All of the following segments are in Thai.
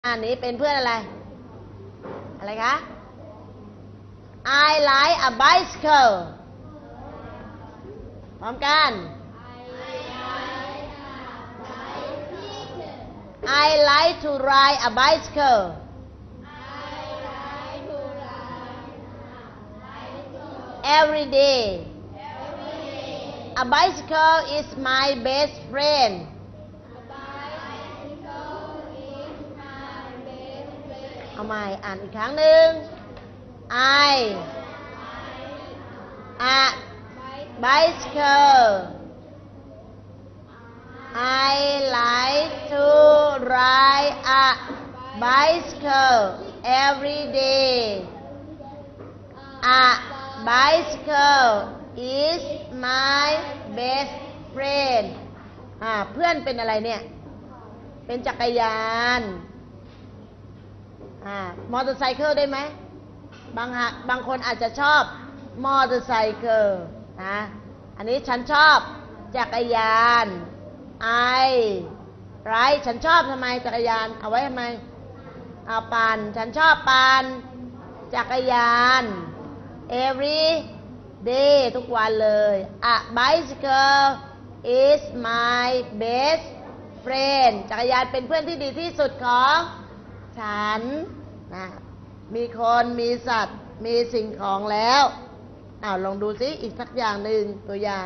อันนี้เป็นเพื่อนอะไรคะ I like a bicycle พร้อมกัน I like to ride a bicycle every day a bicycle is my best friend เอาใหม่อ่านอีกครั้งหนึ่ง I a bicycle I like to ride a bicycle every day a bicycle is my best friend เพื่อนเป็นอะไรเนี่ย เป็นจักรยานมอเตอร์ไซค์ได้ไหมบางคนอาจจะชอบมอเตอร์ไซค์นะอันนี้ฉันชอบจักรยานฉันชอบทำไมจักรยานเอาไว้ทำไมปั่นฉันชอบปั่นจักรยาน every day ทุกวันเลย a bicycle is my best friend จักรยานเป็นเพื่อนที่ดีที่สุดของฉันนะมีคนมีสัตว์มีสิ่งของแล้วลองดูซิอีกสักอย่างหนึ่งตัวอย่าง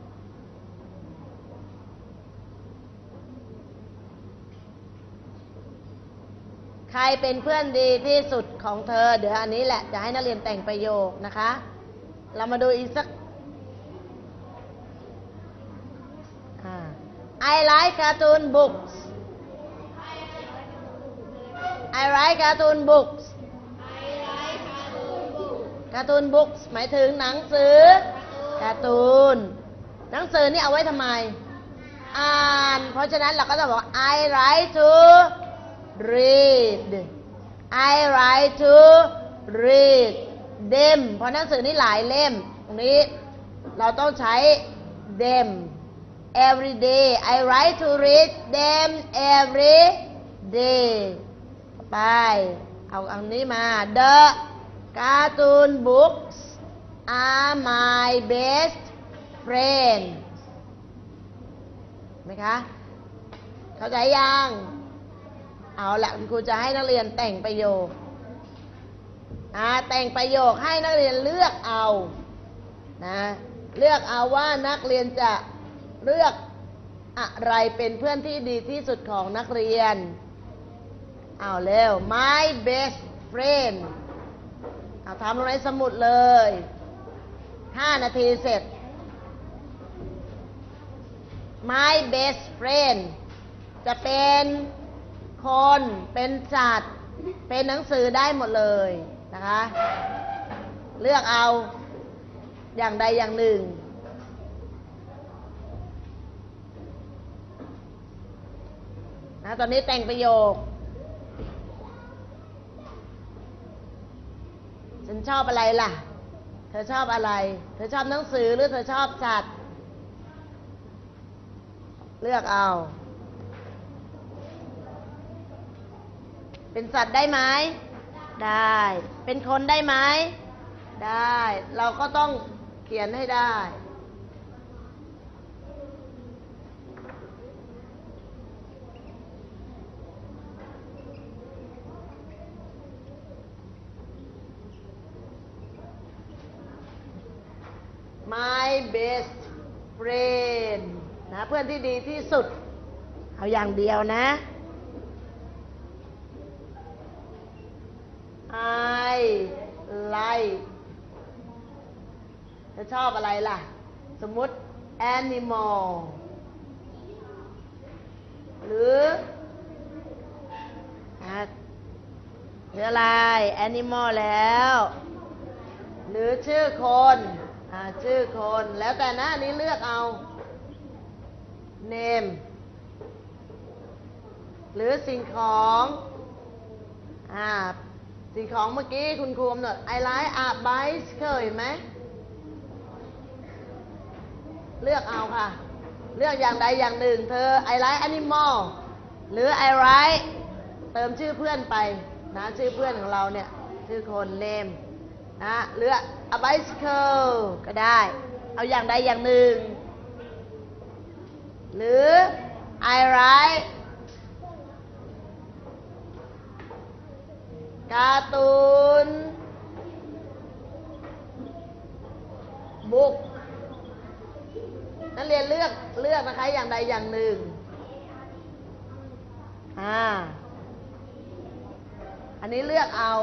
ใครเป็นเพื่อนดีที่สุดของเธอเดี๋ยวอันนี้แหละจะให้นักเรียนแต่งประโยคนะคะเรามาดูอีกสักI like cartoon books I like cartoon books cartoon books หมายถึงหนังสือการ์ตูนหนังสือนี่เอาไว้ทำไมอ่านเพราะฉะนั้นเราก็จะบอก I like to read I like to read them เพราะหนังสือนี่หลายเล่มตรงนี้เราต้องใช้ them every day I like to read them every day ไปเอาอันนี้มา the cartoon books are my best friend ไหมคะเข้าใจยังเอาละคุณครูจะให้นักเรียนแต่งประโยคแต่งประโยคให้นักเรียนเลือกเอานะเลือกเอาว่านักเรียนจะเลือกอะไรเป็นเพื่อนที่ดีที่สุดของนักเรียนเอาเร็ว my best friend ทำลงในสมุดเลย5 นาทีเสร็จ my best friend จะเป็นคนเป็นสัตว์เป็นหนังสือได้หมดเลยนะคะเลือกเอาอย่างใดอย่างหนึ่งตอนนี้แต่งประโยคฉันชอบอะไรล่ะเธอชอบอะไรเธอชอบหนังสือหรือเธอชอบสัตว์เลือกเอาเป็นสัตว์ได้ไหมได้เป็นคนได้ไหมได้เราก็ต้องเขียนให้ได้ my best friend นะเพื่อนที่ดีที่สุดเอาอย่างเดียวนะ I like จะชอบอะไรล่ะสมมุติ animal หรืออะไร animal แล้วหรือชื่อคนชื่อคนแล้วแต่นะนี้เลือกเอา name หรือสิ่งของสิ่งของเมื่อกี้คุณครูกำหนด I like a bicycle เห็นไหมเลือกเอาค่ะเลือกอย่างใดอย่างหนึ่งเธอ I like animal หรือ I like เติมชื่อเพื่อนไปนะชื่อเพื่อนของเราเนี่ยชื่อคนเนมนะหรือ a bicycle ก็ได้เอาอย่างใดอย่างหนึ่งหรือ I write การ์ตูนbook นักเรียนเลือกนะคะอย่างใดอย่างหนึ่งอันนี้เลือกเอา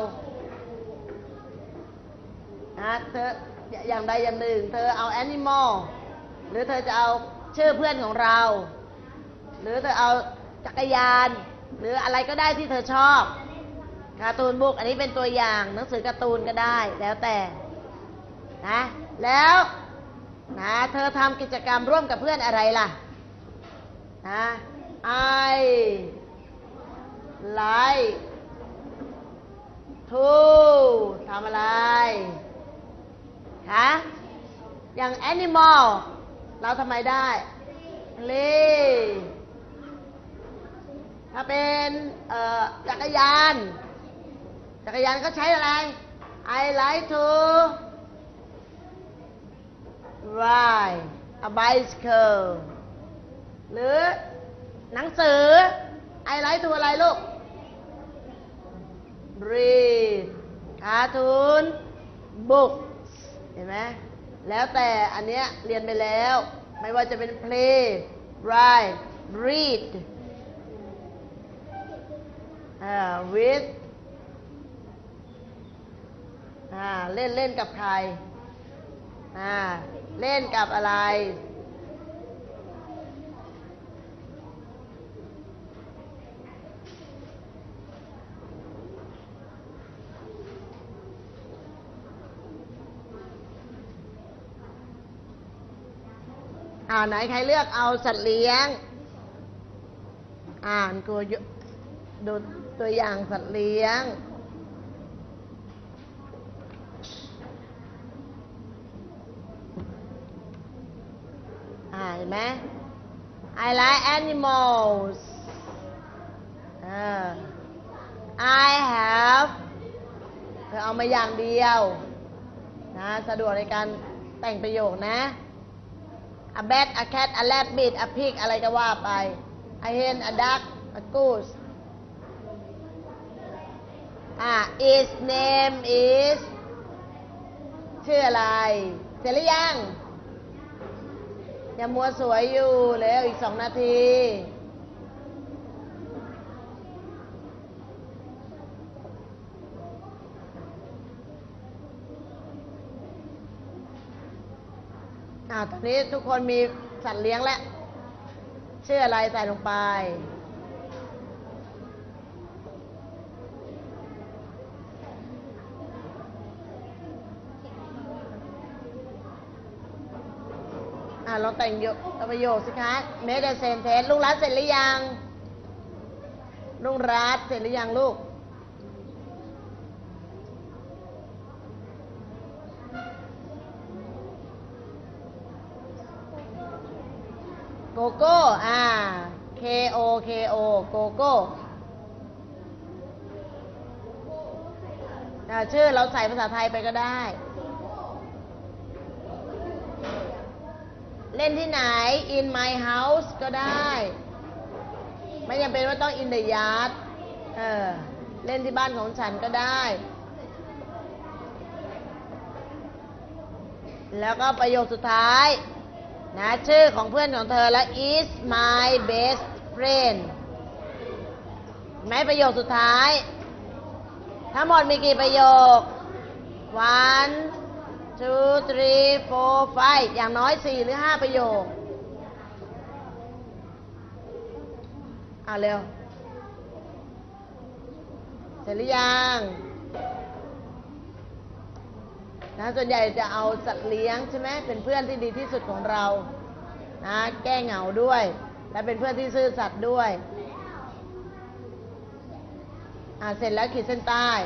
นะเธออย่างใดอย่างหนึ่งเธอเอา animal หรือเธอจะเอาชื่อเพื่อนของเราหรือเธอเอาจักรยานหรืออะไรก็ได้ที่เธอชอบการ์ตูนบุ๊กอันนี้เป็นตัวอย่างหนังสือการ์ตูนก็ได้แล้วแต่นะแล้วนะเธอทำกิจกรรมร่วมกับเพื่อนอะไรล่ะนะ I like to ทำอะไรคะอย่าง animal เราทำไมได้ play ถ้าเป็นจักรยานก็ใช้อะไร I like to ride a bicycle หรือหนังสือ I like to อะไรลูก read cartoon books เห็นไหมแล้วแต่อันเนี้ยเรียนไปแล้วไม่ว่าจะเป็น play write read with เล่นกับใครเล่นกับอะไรไหนใครเลือกเอาสัตว์เลี้ยงดูตัวอย่างสัตว์เลี้ยงเห็นไหม I like animals I have เธอเอามาอย่างเดียวนะสะดวกในการแต่งประโยคนะ a bat a cat a rabbit a pig อะไรก็ว่าไป a hen a duck a goose its name is ชื่ออะไรเสร็จหรือยังอย่ามัวสวยอยู่แล้วอีก2 นาทีตอนนี้ทุกคนมีสัตว์เลี้ยงแล้วชื่ออะไรใส่ลงไปลองแต่งประโยคสิคะเมคเซนเทสลุงรัฐเสร็จหรือยังลุงรัฐเสร็จหรือยังลูกโกโก้K O K O โกโก้ชื่อเราใส่ภาษาไทยไปก็ได้เล่นที่ไหน in my house ก็ได้ไม่จำเป็นว่าต้อง in the yard เล่นที่บ้านของฉันก็ได้แล้วก็ประโยคสุดท้ายนะชื่อของเพื่อนของเธอและ is my best friend แม้ประโยคสุดท้ายทั้งหมดมีกี่ประโยค 1 2 3 4 5อย่างน้อย4 หรือ 5 ประโยคเร็วเสร็จหรือยังนะส่วนใหญ่จะเอาสัตว์เลี้ยงใช่ไหมเป็นเพื่อนที่ดีที่สุดของเรานะแก้เหงาด้วยและเป็นเพื่อนที่ซื่อสัตย์ด้วยเสร็จแล้วขีดเส้นใต้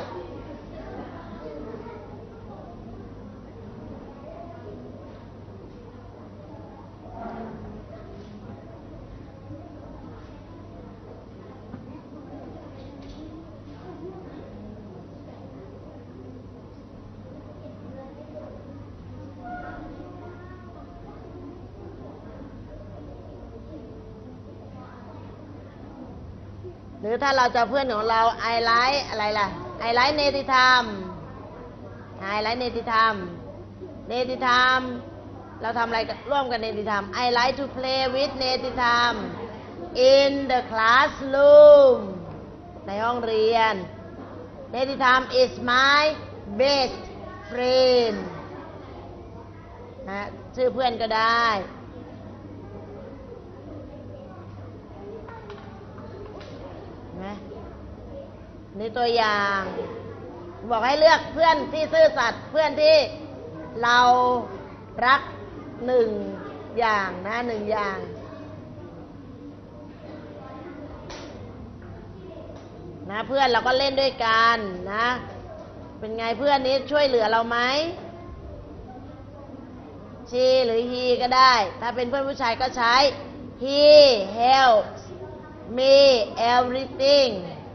รือถ้าเราจะเพื่อนของเรา I like อะไรล่ะ I like เนติธรรม I like เนติธรรม เนติธรรม เราทำอะไรร่วมกันเนติธรรม I like to play with เนติธรรม in the classroom ในห้องเรียน เนติธรรม is my best friend นะชื่อเพื่อนก็ได้นะนี่ตัวอย่างบอกให้เลือกเพื่อนที่ซื่อสัตย์เพื่อนที่เรารักหนึ่งอย่างนะหนึ่งอย่างนะเพื่อนเราก็เล่นด้วยกันนะเป็นไงเพื่อนนี้ช่วยเหลือเราไหมshe หรือ he ก็ได้ถ้าเป็นเพื่อนผู้ชายก็ใช้ he helps me everything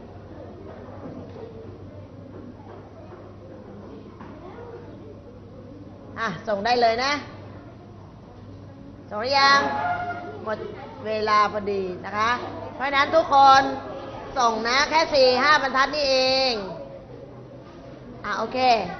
ส่งได้เลยนะส่งหรือยังหมดเวลาพอดีนะคะเพราะฉะนั้นทุกคนส่งนะแค่ 4-5 บรรทัดนี่เองโอเค